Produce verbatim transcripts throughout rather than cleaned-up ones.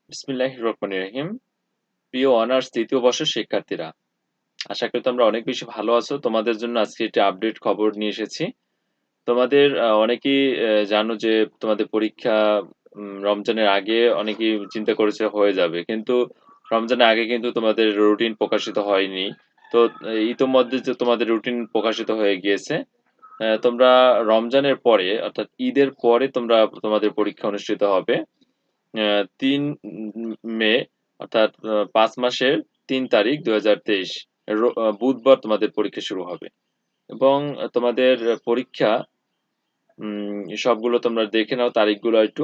বিসমিল্লাহির রহমানির রহিম। প্রিয় অনার্স তৃতীয় বর্ষের শিক্ষার্থীরা, আশা করি তোমরা অনেক বেশি ভালো আছো। তোমাদের জন্য আজকে একটি আপডেট খবর নিয়ে এসেছি। তোমাদের আহ, অনেকেই আহ, জানো যে তোমাদের পরীক্ষা উম, রমজানের আগে অনেকেই চিন্তা করেছে হয়ে যাবে, কিন্তু রমজানের আগে কিন্তু তোমাদের রুটিন প্রকাশিত হয়নি। তো আহ, ইতোমধ্যে যে তোমাদের রুটিন প্রকাশিত হয়ে গিয়েছে। আহ, তোমরা রমজানের পরে অর্থাৎ ঈদের পরে তোমরা তোমাদের পরীক্ষা অনুষ্ঠিত হবে। আহ, তিন মে অর্থাৎ আহ, পাঁচ মাসের তিন তারিখ দুই হাজার তেইশ রো- আহ, বুধবার তোমাদের পরীক্ষা শুরু হবে। এবং তোমাদের পরীক্ষা উম, সবগুলো তোমরা দেখে নাও তারিখগুলো একটু।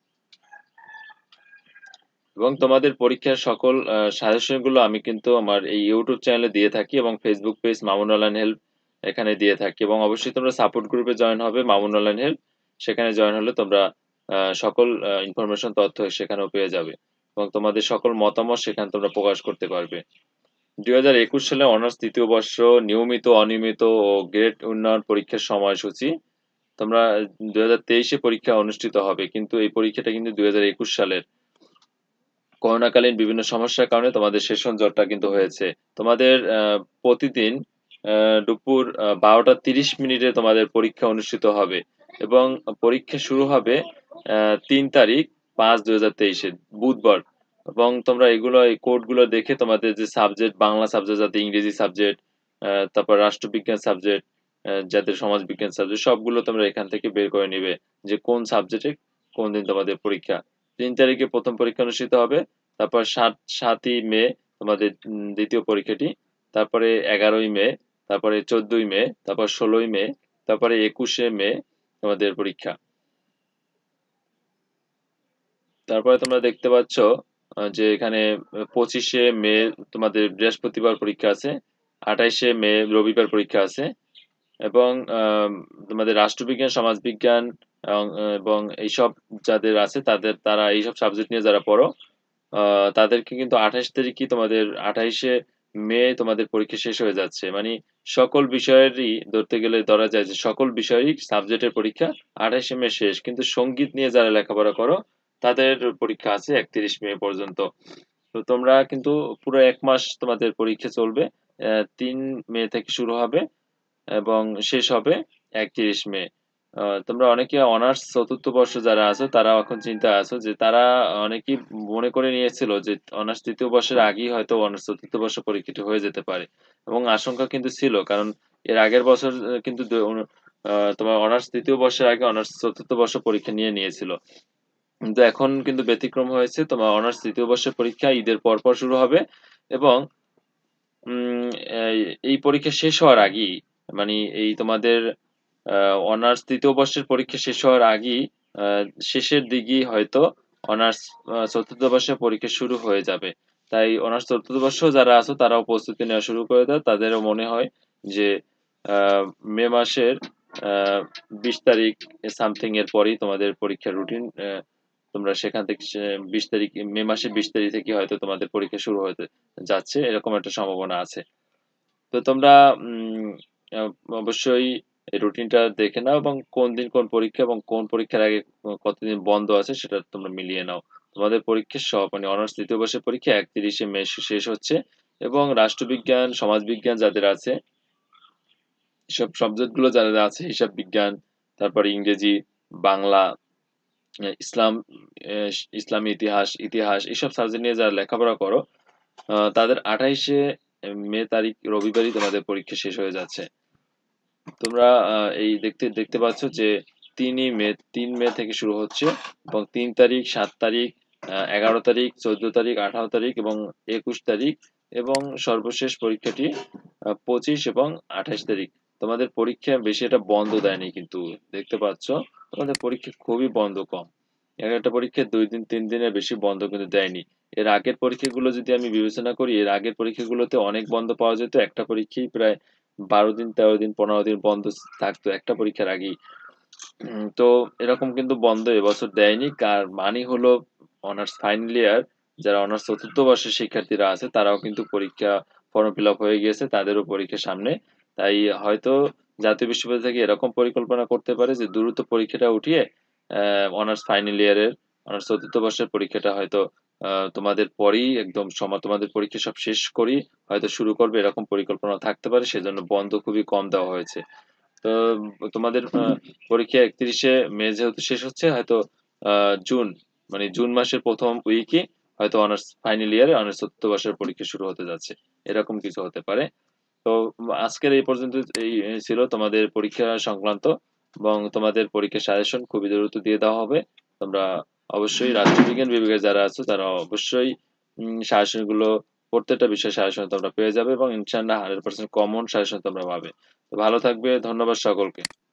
এবং তোমাদের পরীক্ষার সকল সাজেশন গুলো আমি কিন্তু আমার এই ইউটিউব চ্যানেলে দিয়ে থাকি এবং Facebook page Mamun online help এখানে দিয়ে থাকি। এবং অবশ্যই তোমরা সাপোর্ট গ্রুপে জয়েন হবে মামুন অনলাইন হেল্প। সেখানে জয়েন হলে তোমরা আহ, সকল ইনফরমেশন তথ্য সেখানেও পেয়ে যাবে এবং তোমাদের সকল মতামত সেখানে তোমরা প্রকাশ করতে পারবে। দুই হাজার একুশ সালে অনার্স তৃতীয় বর্ষ নিয়মিত অনিয়মিত ও গ্রেড উন্নয়ন পরীক্ষার সময়সূচি। তোমরা দুই হাজার তেইশে পরীক্ষা অনুষ্ঠিত হবে, কিন্তু এই পরীক্ষাটা কিন্তু দুই হাজার একুশ সালের করোনাকালীন বিভিন্ন সমস্যার কারণে তোমাদের সেশন জটটা কিন্তু হয়েছে। তোমাদের আহ, প্রতিদিন আহ, দুপুর আহ, বারোটা তিরিশ মিনিটে তোমাদের পরীক্ষা অনুষ্ঠিত হবে এবং পরীক্ষা শুরু হবে আহ, তিন তারিখ পাঁচ দুই হাজার তেইশে বুধবার। এবং তোমরা এগুলো এই কোডগুলো দেখে তোমাদের যে সাবজেক্ট, বাংলা সাবজেক্ট, যাতে ইংরেজি সাবজেক্ট, তারপর রাষ্ট্রবিজ্ঞান সাবজেক্ট, যাদের সমাজবিজ্ঞান সাবজেক্ট, সবগুলো তোমরা এখান থেকে বের করে নিবে যে কোন সাবজেক্টে কোন দিন তোমাদের পরীক্ষা। তিন তারিখে প্রথম পরীক্ষা অনুষ্ঠিত হবে। তারপর সাত সাতই মে তোমাদের উম, দ্বিতীয় পরীক্ষাটি। তারপরে এগারোই মে, তারপরে চোদ্দই মে, তারপর ষোলোই মে, তারপরে একুশে মে তোমাদের পরীক্ষা। তারপরে তোমরা দেখতে পাচ্ছ আহ, যে এখানে পঁচিশে মে তোমাদের বৃহস্পতিবার পরীক্ষা আছে। আঠাইশে মে রবিবার পরীক্ষা আছে। এবং আম, তোমাদের রাষ্ট্রবিজ্ঞান, সমাজবিজ্ঞান এবং এবং এইসব যাদের আছে তাদের তারা এইসব সাবজেক্ট নিয়ে যারা পড়ো, আহ, তাদেরকে কিন্তু আঠাশ তারিখই তোমাদের আঠাইশে মে তোমাদের পরীক্ষা শেষ হয়ে যাচ্ছে। মানে সকল বিষয়েরই ধরতে গেলে ধরা যায় যে সকল বিষয়েরই সাবজেক্টের পরীক্ষা আঠাইশে মে শেষ, কিন্তু সঙ্গীত নিয়ে যারা লেখাপড়া করো তাদের পরীক্ষা আছে একত্রিশ মে পর্যন্ত। তো তোমরা কিন্তু পুরো এক মাস তোমাদের পরীক্ষা চলবে। আহ, তিন মে থেকে শুরু হবে এবং শেষ হবে একত্রিশ মে। আহ, তোমরা অনেকে অনার্স চতুর্থ বর্ষ যারা আছো তারা এখন চিন্তায় আছো যে তারা অনেকেই মনে করে নিয়েছিল যে অনার্স তৃতীয় বর্ষের আগেই হয়তো অনার্স চতুর্থ বর্ষ পরীক্ষাটি হয়ে যেতে পারে। এবং আশঙ্কা কিন্তু ছিল, কারণ এর আগের বছর আহ, কিন্তু দু- আহ, তোমার অনার্স তৃতীয় বর্ষের আগে অনার্স চতুর্থ বর্ষ পরীক্ষা নিয়ে নিয়েছিল। কিন্তু এখন কিন্তু ব্যতিক্রম হয়েছে, তোমার অনার্স তৃতীয় বর্ষের পরীক্ষা ঈদের পর পর শুরু হবে। এবং উম, এই এই পরীক্ষা শেষ হওয়ার আগেই, মানে এই তোমাদের অনার্স তৃতীয় বর্ষের পরীক্ষা শেষ হওয়ার আগেই আহ, শেষের দিকেই হয়তো অনার্স চতুর্থ বর্ষের পরীক্ষা শুরু হয়ে যাবে। তাই অনার্স চতুর্থ বর্ষ যারা আছো তারাও প্রস্তুতি নেওয়া শুরু করে দাও। তাদেরও মনে হয় যে আহ, মে মাসের আহ, বিশ তারিখ সামথিং এর পরেই তোমাদের পরীক্ষার রুটিন, তোমরা সেখান থেকে সে- বিশ তারিখ, মে মাসের বিশ তারিখ থেকে হয়তো তোমাদের পরীক্ষা শুরু হতে যাচ্ছে, এরকম একটা সম্ভাবনা আছে। তো তোমরা উম, আহ, অবশ্যই এই রুটিনটা দেখে নাও এবং কোন দিন কোন পরীক্ষা এবং কোন পরীক্ষার আগে কতদিন বন্ধ আছে সেটা তোমরা মিলিয়ে নাও। তোমাদের পরীক্ষা সব মানে অনার্স তৃতীয় বর্ষের পরীক্ষা একত্রিশে মে শেষ হচ্ছে। এবং রাষ্ট্রবিজ্ঞান, সমাজবিজ্ঞান যাদের আছে, সব সাবজেক্ট গুলো যাদের আছে, হিসাব বিজ্ঞান, তারপরে ইংরেজি, বাংলা, আহ, ইসলাম, আহ, ইসলামী ইতিহাস, ইতিহাস, এইসব সাবজেক্ট নিয়ে যারা লেখাপড়া করো, আহ, তাদের আঠাইশে মে তারিখ রবিবারই তোমাদের পরীক্ষা শেষ হয়ে যাচ্ছে। তোমরা আহ, এই দেখতে দেখতে পাচ্ছ যে তিনই মে তিন মে থেকে শুরু হচ্ছে এবং তিন তারিখ, সাত তারিখ, আহ, এগারো তারিখ, চোদ্দ তারিখ, আঠারো তারিখ এবং একুশ তারিখ এবং সর্বশেষ পরীক্ষাটি আহ, পঁচিশ এবং আঠাশ তারিখ। তোমাদের পরীক্ষা বেশি একটা বন্ধ দেয়নি, কিন্তু দেখতে পাচ্ছ তোমাদের পরীক্ষা খুবই বন্ধ কম। এক একটা পরীক্ষা দুই দিন তিন দিনের বেশি বন্ধ কিন্তু দেয়নি। এর আগের পরীক্ষাগুলো যদি আমি বিবেচনা করি, এর আগের পরীক্ষাগুলোতে অনেক বন্ধ পাওয়া যেত। একটা পরীক্ষায় প্রায় বারো দিন, তেরো দিন, পনেরো দিন বন্ধ থাকতো একটা পরীক্ষার আগেই। উম, তো এরকম কিন্তু বন্ধ এবছর দেয়নি। কার মানে হলো অনার্স ফাইনাল ইয়ার যারা অনার্স চতুর্থ বর্ষের শিক্ষার্থীরা আছে তারাও কিন্তু পরীক্ষা ফর্ম ফিল আপ হয়ে গিয়েছে, তাদেরও পরীক্ষা সামনে। তাই হয়তো জাতীয় বিশ্ববিদ্যালয় থেকে এরকম পরিকল্পনা করতে পারে যে দ্রুত পরীক্ষাটা উঠিয়ে আহ অনার্স ফাইনাল ইয়ারের অনার্স চতুর্থ বর্ষের পরীক্ষাটা হয়তো আহ, তোমাদের পরেই একদম সময় তোমাদের পরীক্ষা সব শেষ করি হয়তো শুরু করবে, এরকম পরিকল্পনা থাকতে পারে, সেজন্য বন্ধ খুবই কম দেওয়া হয়েছে। তো তোমাদের আহ, পরীক্ষা একত্রিশে মে যেহেতু শেষ হচ্ছে, হয়তো আহ, জুন মানে জুন মাসের প্রথম উইকে হয়তো অনার্স ফাইনাল ইয়ারে অনার্স চতুর্থ বর্ষের পরীক্ষা শুরু হতে যাচ্ছে, এরকম কিছু হতে পারে। তো আজকের এই পর্যন্ত এই ছিল তোমাদের পরীক্ষা সংক্রান্ত, এবং তোমাদের পরীক্ষার সাজেশন খুবই দ্রুত দিয়ে দেওয়া হবে। তোমরা অবশ্যই রাষ্ট্রবিজ্ঞান বিভাগে যারা আছো তারা অবশ্যই সাজেশন গুলো, প্রত্যেকটা বিষয়ে সাজেশন তোমরা পেয়ে যাবে এবং ইনশাআল্লাহ হান্ড্রেড পার্সেন্ট কমন সাজেশন তোমরা পাবে। তো ভালো থাকবে, ধন্যবাদ সকলকে।